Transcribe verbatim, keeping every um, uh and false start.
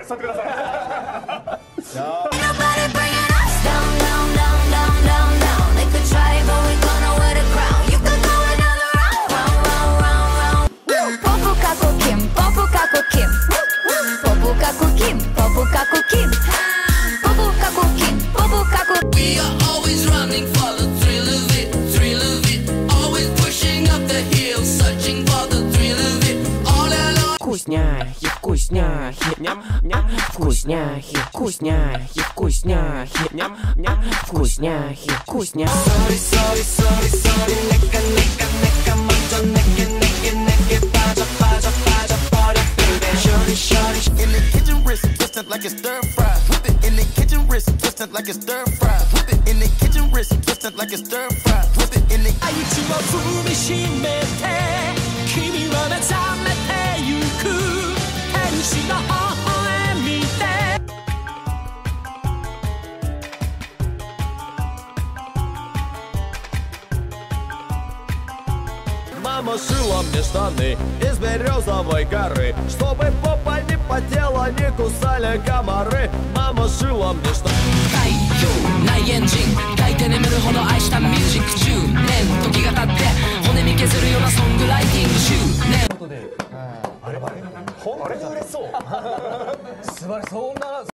座ってください。 Вкусняхи, вкусняхи, ням, ням, вкусняхи, вкусняхи, вкусняхи, ням, ням, вкусняхи, вкусняхи. Sorry, sorry, sorry, sorry, 내가 내가 내가 먼저 내게 내게 내게 빠져 빠져 빠져 버려 baby. Shorty, shorty, in the kitchen wrist, twisted like it's stir fry. Whip it in the kitchen wrist, twisted like it's stir fry. Whip it in the kitchen wrist, twisted like it's stir fry. Whip it in the. 愛知を踏みしめて、君は目覚めてゆく。天使の微笑みでМама шила мне штаны из березовой горы, чтобы попа не потела, не кусали комары. Мама шила мне штаны. ないエンジン抱いて眠るほど愛したミュージックじゅうねん時が経って骨身削るようなソングライティング執念。あれあれ本当に売れそう。素晴らしい。そんな